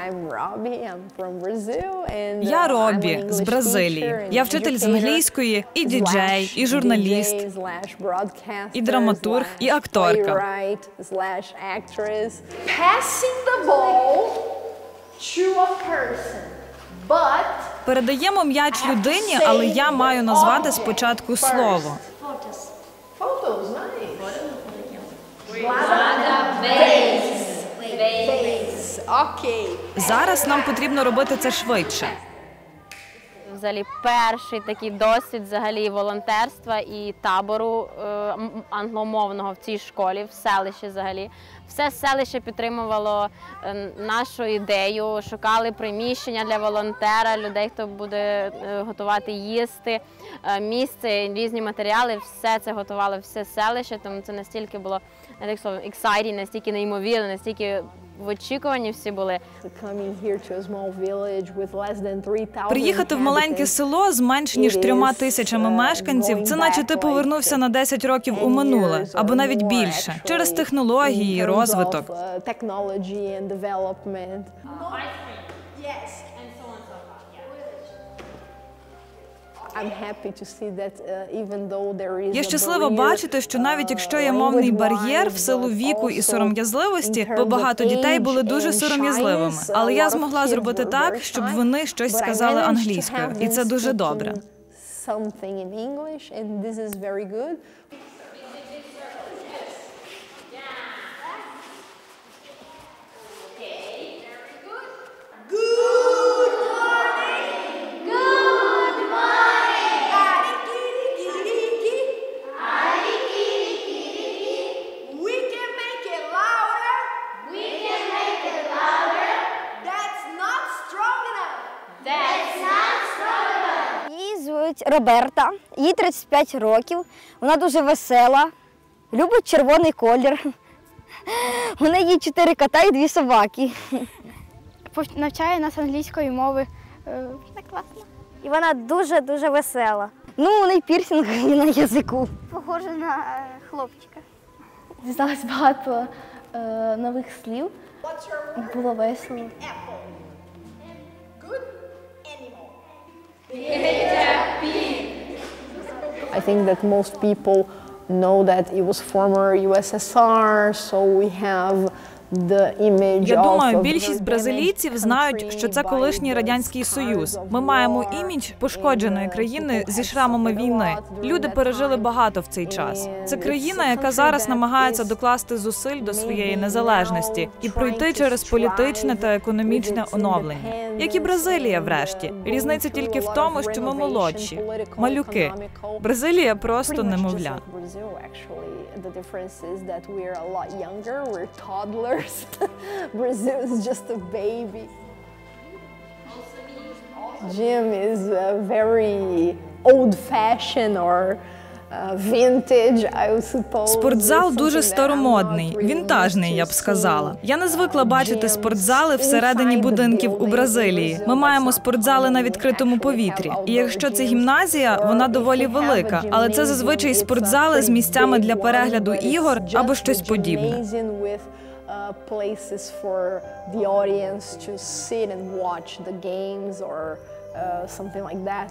Я Робі з Бразилії. Я вчитель з англійської, і діджей, і журналіст, і драматург, і акторка. Передаємо м'яч людині, але я маю назвати спочатку слово. Зараз нам потрібно робити це швидше. Взагалі, перший такий досвід волонтерства і табору англомовного в цій школі, в селищі взагалі. Все селище підтримувало нашу ідею, шукали приміщення для волонтера, людей, хто буде готувати їсти, місце, різні матеріали. Все це готувало все селище, тому це настільки було, exciting, настільки неймовірно, настільки в очікуванні всі були. Приїхати в маленьке село з менш ніж 3000 мешканців – це наче ти повернувся на 10 років у минуле, або навіть більше, через технології і розвиток. Я щаслива бачити, що навіть якщо є мовний бар'єр в силу віку і сором'язливості, бо багато дітей були дуже сором'язливими. Але я змогла зробити так, щоб вони щось сказали англійською. І це дуже добре. Роберта, їй 35 років, вона дуже весела, любить червоний колір. У неї 4 кота і 2 собаки. Навчає нас англійської мови. Класно. І вона дуже-дуже весела. Ну, у неї пірсинг на язику. Похоже на хлопчика. Дізналась багато нових слів. Було весело. I think that most people know that it was former USSR, so we have the image. Я думаю, більшість бразилійців знають, що це колишній Радянський Союз. Ми маємо імідж пошкодженої країни зі шрамами війни. Люди пережили багато в цей час. Це країна, яка зараз намагається докласти зусиль до своєї незалежності і пройти через політичне та економічне оновлення. Як і Бразилія, врешті. Різниця тільки в тому, що ми молодші. Малюки. Бразилія просто немовля. Brazil is just a baby. Gym is very old-fashioned or vintage, I suppose. Спортзал дуже старомодний, вінтажний, я б сказала. Я не звикла бачити спортзали всередині будинків у Бразилії. Ми маємо спортзали на відкритому повітрі. І якщо це гімназія, вона доволі велика, але це зазвичай спортзали з місцями для перегляду ігор або щось подібне. Places for the audience to sit and watch the games or something like that.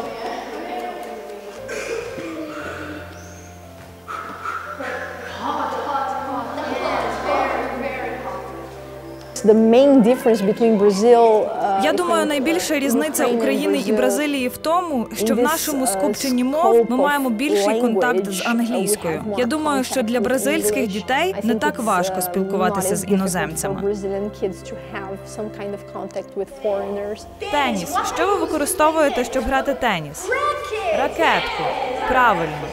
Я думаю, найбільша різниця України і Бразилії в тому, що в нашому скупченні мов ми маємо більший контакт з англійською. Я думаю, що для бразильських дітей не так важко спілкуватися з іноземцями. Теніс. Що ви використовуєте, щоб грати теніс? Ракетку. Правильно.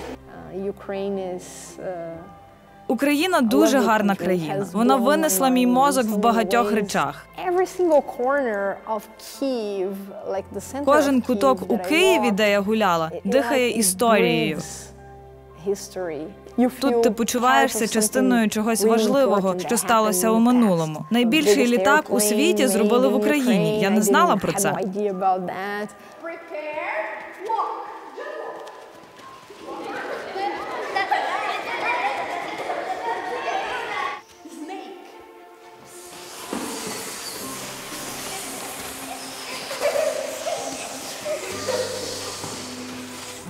Україна дуже гарна країна. Вона винесла мій мозок в багатьох речах. Кожен куток у Києві, де я гуляла, дихає історією. Тут ти почуваєшся частиною чогось важливого, що сталося у минулому. Найбільший літак у світі зробили в Україні. Я не знала про це.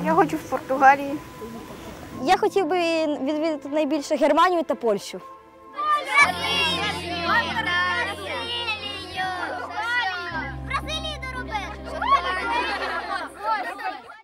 Я хочу в Португалії. Я хотів би відвідати найбільше Германію та Польщу.